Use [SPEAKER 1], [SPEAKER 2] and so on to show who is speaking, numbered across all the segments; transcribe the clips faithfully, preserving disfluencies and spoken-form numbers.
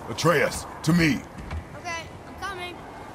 [SPEAKER 1] Atreus, to me.
[SPEAKER 2] Okay, I'm coming.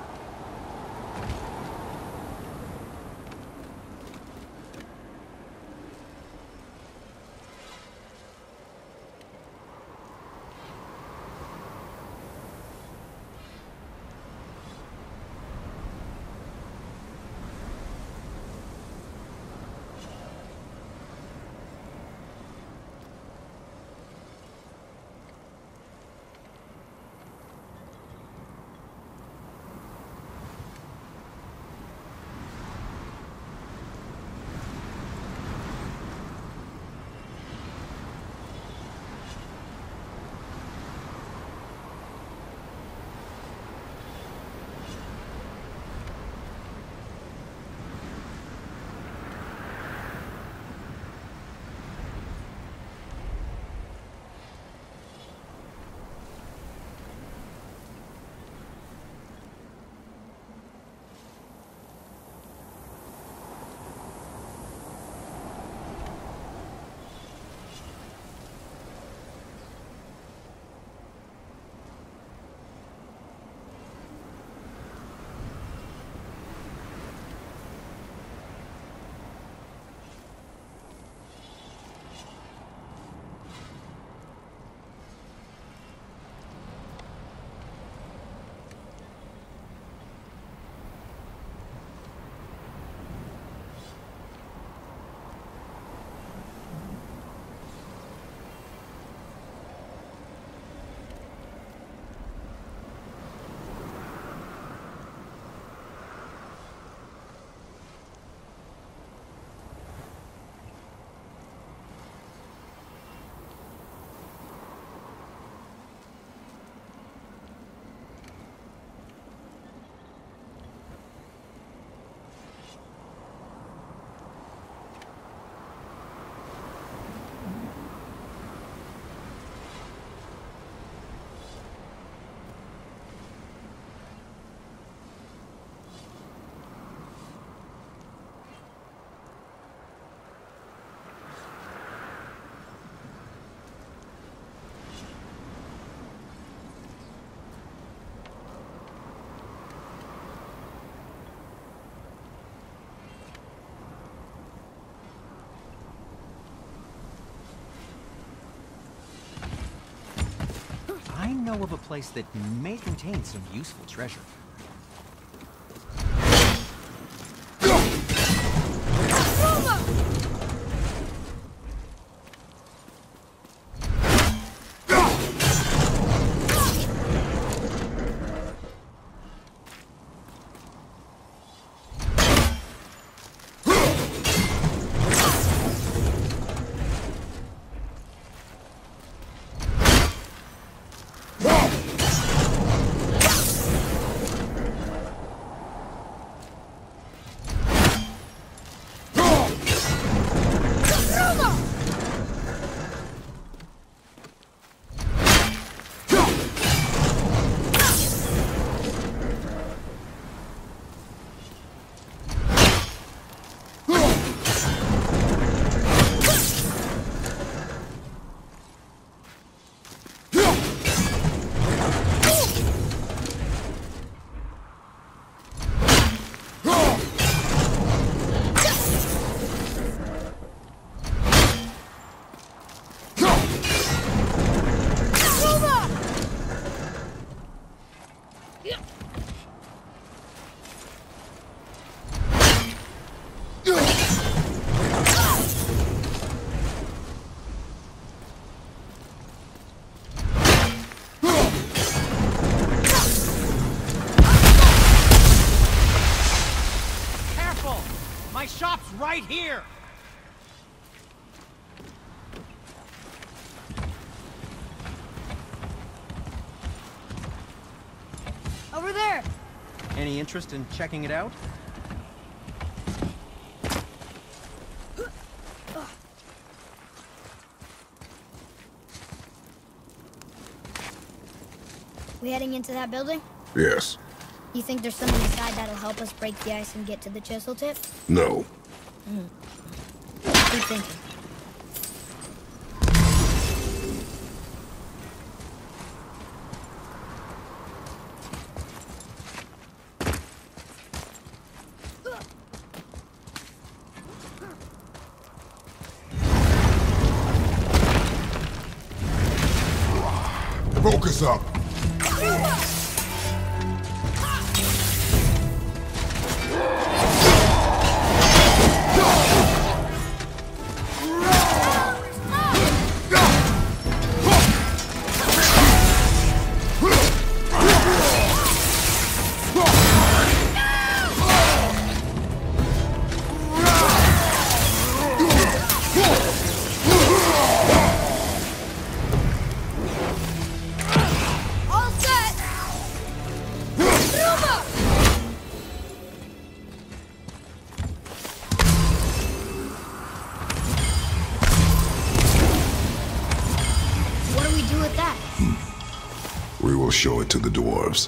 [SPEAKER 3] I know of a place that may contain some useful treasure.
[SPEAKER 4] My shop's right here!
[SPEAKER 2] Over there!
[SPEAKER 3] Any interest in checking it out?
[SPEAKER 2] We heading into that building?
[SPEAKER 1] Yes.
[SPEAKER 2] You think there's something inside that'll help us break the ice and get to the chisel tip?
[SPEAKER 1] No.
[SPEAKER 2] Mm. Keep thinking.
[SPEAKER 1] Focus up. We will show it to the dwarves.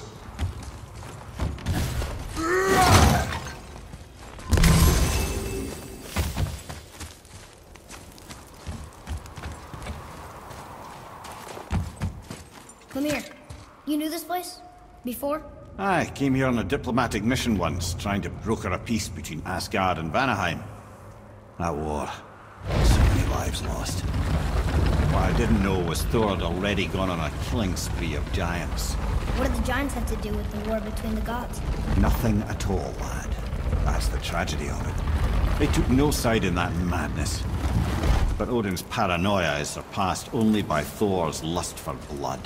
[SPEAKER 2] Come here. You knew this place? Before?
[SPEAKER 4] I came here on a diplomatic mission once, trying to broker a peace between Asgard and Vanaheim. That war. So many lives lost. What I didn't know was Thor had already gone on a killing spree of giants.
[SPEAKER 2] What did the giants have to do with the war between the gods?
[SPEAKER 4] Nothing at all, lad. That's the tragedy of it. They took no side in that madness. But Odin's paranoia is surpassed only by Thor's lust for blood.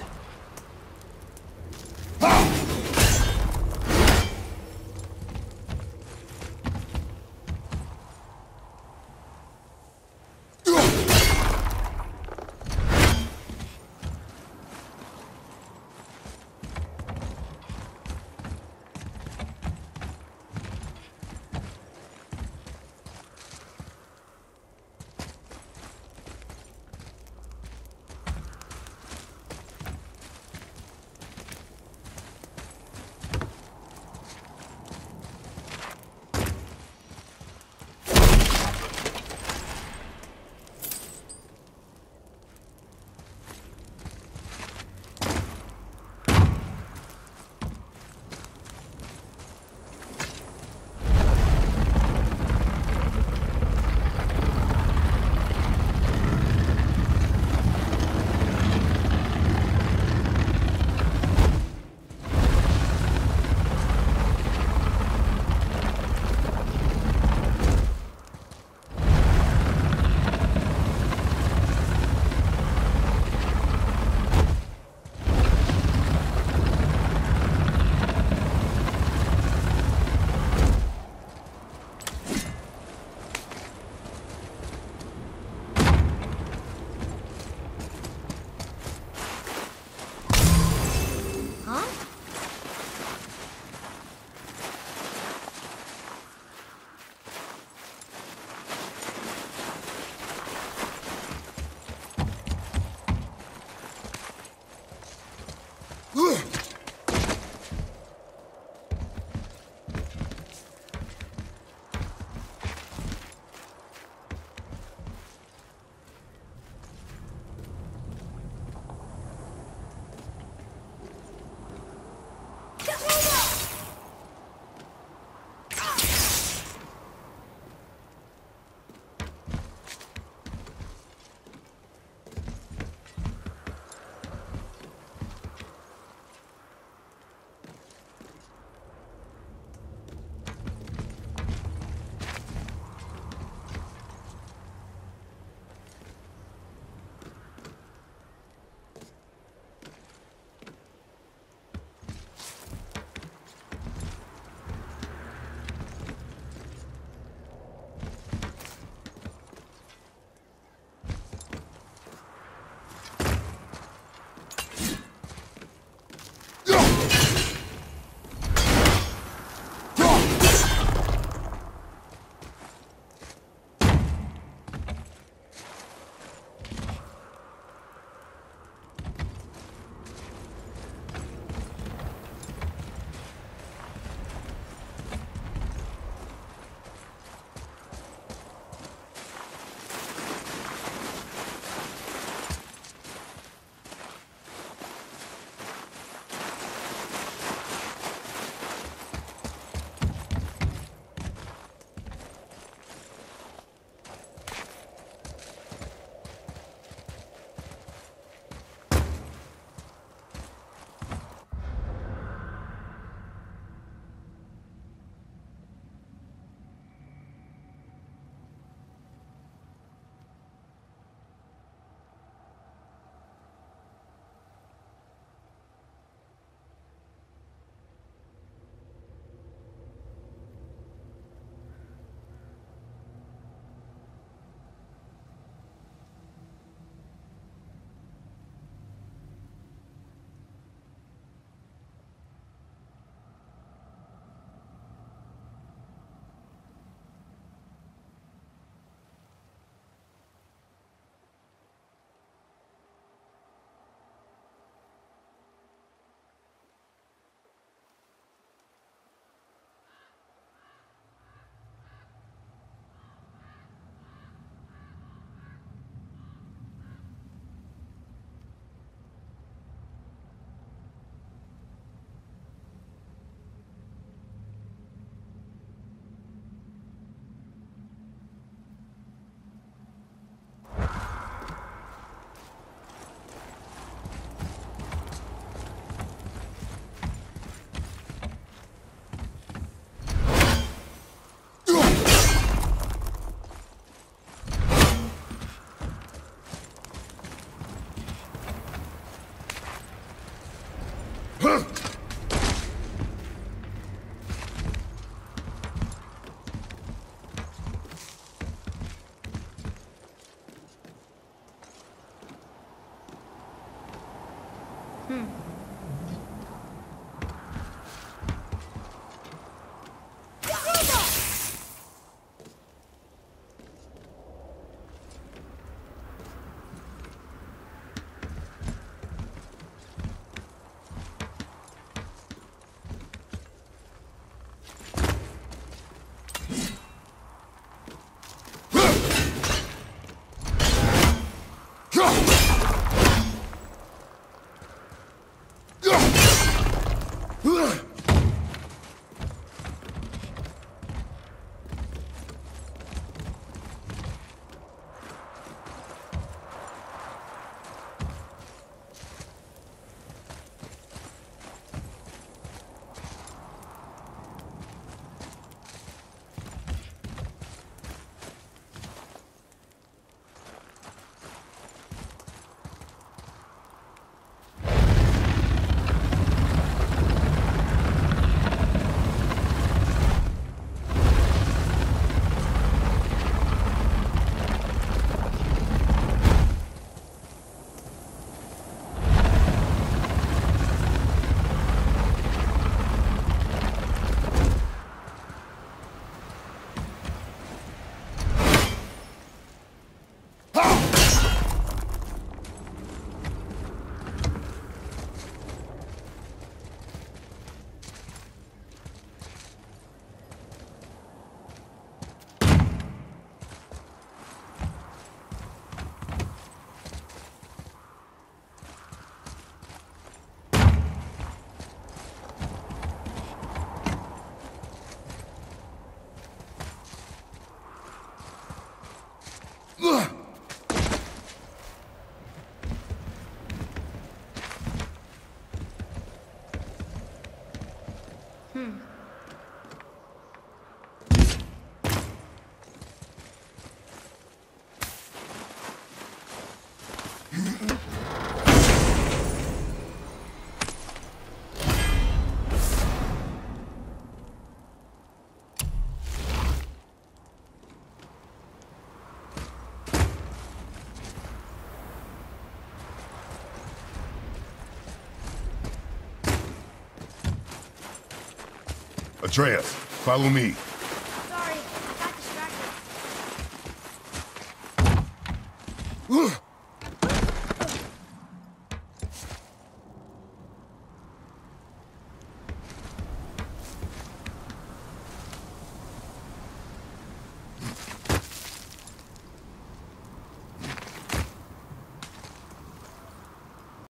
[SPEAKER 1] Atreus, follow me.